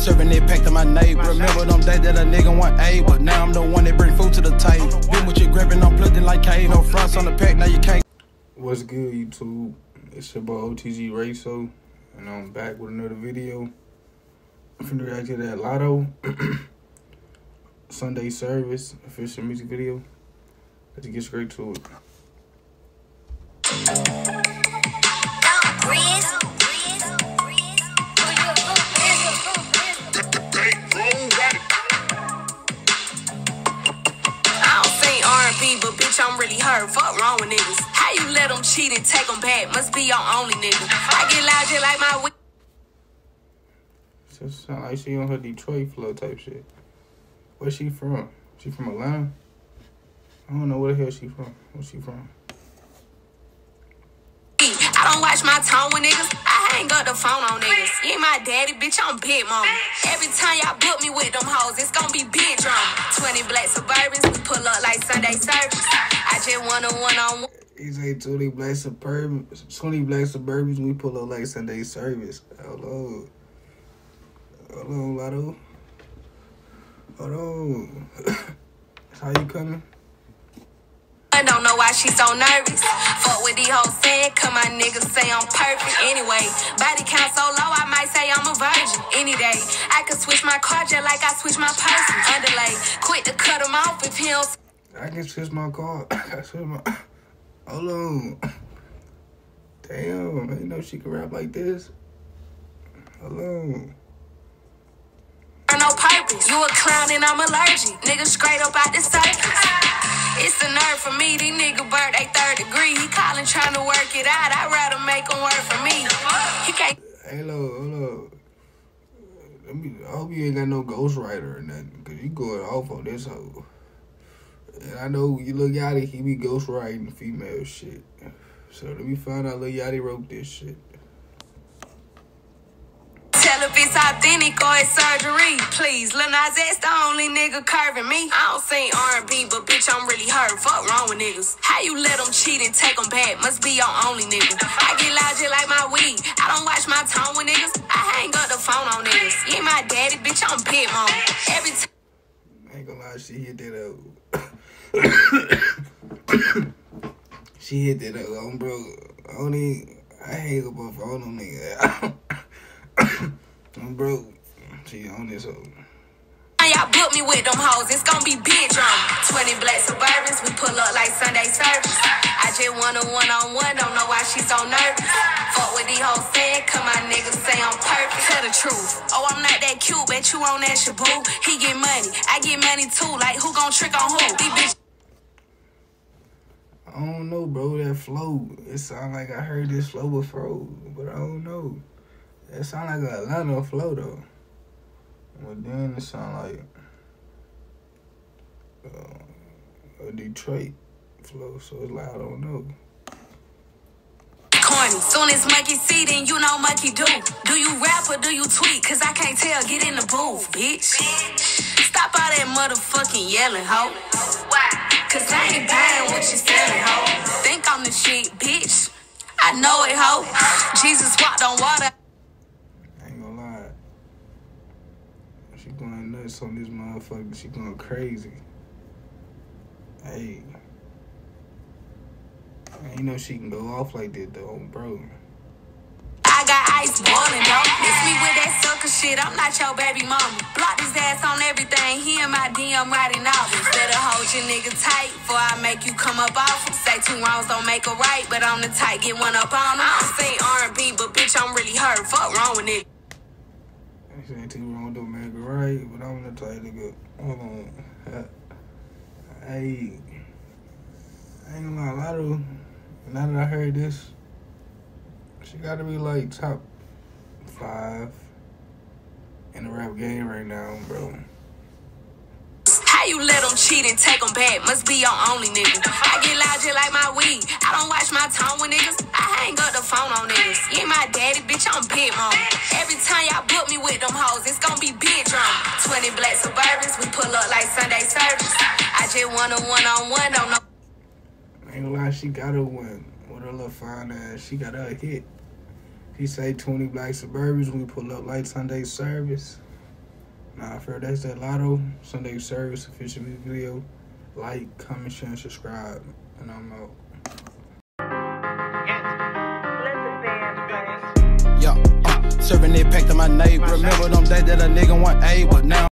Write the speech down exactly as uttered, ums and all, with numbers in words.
Serving it pack to my neighbor. Remember them days that a nigga want A, but now I'm the one that bring food to the table. Been with you grabbing, I'm plugged in like K. No fronts on the pack, now you can't. What's good, YouTube? It's your boy O T G Raso, and I'm back with another video. I'm finna react to that Latto Sunday Service official music video. Let's get straight to it. But bitch, I'm really hurt. Fuck wrong with niggas. How you let them cheat and take them back? Must be your only nigga. I get loud just like my weed. So sound like she on her Detroit flow type shit. Where's she from? She from Atlanta? I don't know where the hell she from. Where's she from? I don't watch my tone with niggas. I hang up the phone on niggas. You ain't my daddy, bitch, I'm big mama. Every time y'all book me with them hoes, it's gonna be big drama. twenty black Suburbans, we pull up like Sunday service. I just want a one-on-one. He say twenty black Suburbans, twenty black Suburbans, we pull up like Sunday service. Hold on. Hold on, Latto. Hold on. How you coming? I don't know why she so nervous. Fuck with these hoes saying, cause my niggas say I'm perfect. Anyway, body count so low, I might say I'm a virgin. Any day, I could switch my car just like I switch my person. Underlay, quit to cut him off if he don't. I can switch my car. I can switch my. Hold on. Damn, I didn't know she could rap like this. Hold on. No purpose. You a clown and I'm allergic. Niggas straight up out the circus. It's a nerve for me. These niggas burnt they third degree. He calling trying to work it out. I'd rather make him work for me. He can't. Hey, hello, hello. Let me, I hope you ain't got no ghostwriter or nothing, because you going off on this hoe. And I know you Lil Yachty, he be ghostwriting female shit. So let me find out Lil Yachty wrote this shit. Tell if it's authentic or it's surgery, please. Lil Nas X the only nigga curving me. I don't sing R and B, but bitch, I'm really hurt. Fuck wrong with niggas. How you let them cheat and take them back? Must be your only nigga. I get loud just like my weed. I don't watch my tone with niggas. I hang up the phone on niggas. You ain't my daddy, bitch, I'm big mama. Every time. I ain't gonna lie, she hit that up. She hit that up, um, bro. I don't even, I hang up on phone on nigga. I'm broke. She on this hoe. Y'all book me with them hoes, it's gonna be big drama. twenty black Suburbans, we pull up like Sunday service. I just want a one-on-one, don't know why she so nervous. Fuck with these hoes saying, cause my niggas say I'm perfect. Tell the truth. Oh, I'm not that cute, bet you on that shaboo. He get money, I get money too. Like who gon' trick on who? These bitch. I don't know, bro. That flow, it sound like I heard this flow before, but I don't know. It sound like a Atlanta flow though. But then it sound like uh, a Detroit flow, so it's like I don't know. Corny. Soon as monkey see, then you know monkey do. Do you rap or do you tweet? Cause I can't tell. Get in the booth, bitch. Stop all that motherfucking yelling, ho. Cause I ain't buying what you selling, ho. Think I'm the shit, bitch. I know it, ho. Jesus walked on water. She going nuts on this motherfucker. She going crazy. Hey. I ain't know she can go off like that though, bro. I got ice boiling, though. Miss me with that sucker shit. I'm not your baby mama. Block his ass on everything. He in my D M writing novels. Better hold your nigga tight before I make you come up off him. Say two wrongs don't make a right, but I'm the type get one up on him. I don't sing R and B, but bitch, I'm really hurt. Fuck wrong with nigga. This ain't too wrong, don't make it right, but I'm gonna tell you to go. Hold on. Hey, I ain't gonna lie, Latto, now that I heard this, she gotta be like top five in the rap game right now, bro. How you let them cheat and take them back? Must be your only nigga. I get loud just like my weed. I don't watch my tone with niggas. I hang up the phone on niggas. You ain't my daddy, bitch, I'm big mama. Every time y'all book me with them hoes, it's gonna be big drama. twenty black Suburbans, we pull up like Sunday service. I just want a one-on-one, don't know. I ain't gonna lie, she got a win. With her little fine ass, she got her hit. He say twenty black Suburbans, we pull up like Sunday service. Nah, for that's that Lotto Sunday Service official music video. Like, comment, share, and subscribe. And I'm out. Yeah, uh, serving it packed to my neighbor. Remember them days that a nigga want A, but now